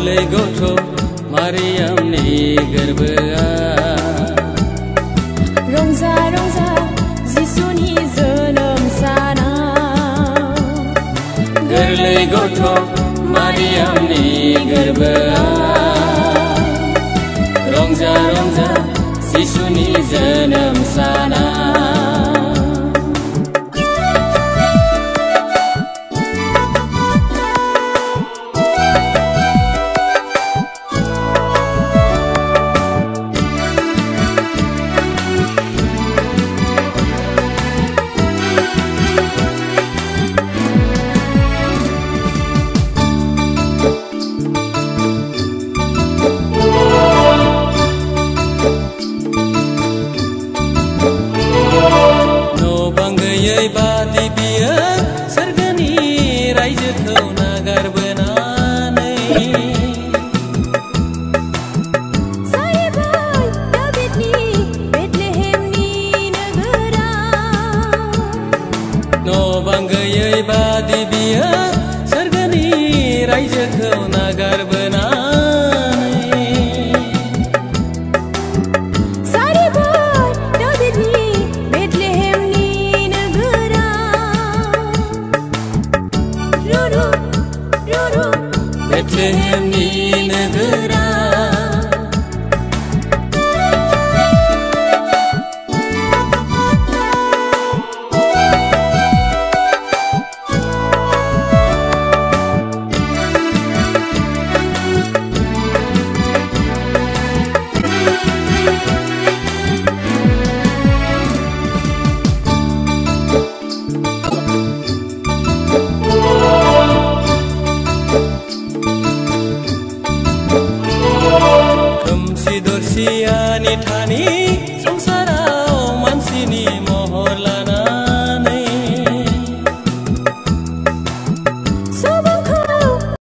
गोरलै गथ' मारियामनि गोरबोआ रंजा रंजा जिसुनि जोनोम साना गोरलै गथ' मारियामनि गोरबोआ रंजा रंजा जिसुनि जोनोम साना बादि बियो सोरगोनि रायजोखौ नागारबोनानै जाहैबाय दाबिदनि बेथलेहेमनि नोगोरा न' बां गैयै बादि बियो सोरगोनि रायजोखौ नागारबोनानै बेथलेहेमनि नोगोरा दरसियानि थानि